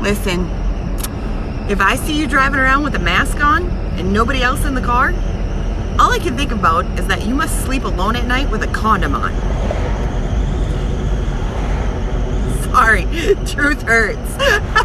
Listen, if I see you driving around with a mask on and nobody else in the car, all I can think about is that you must sleep alone at night with a condom on. Sorry, truth hurts.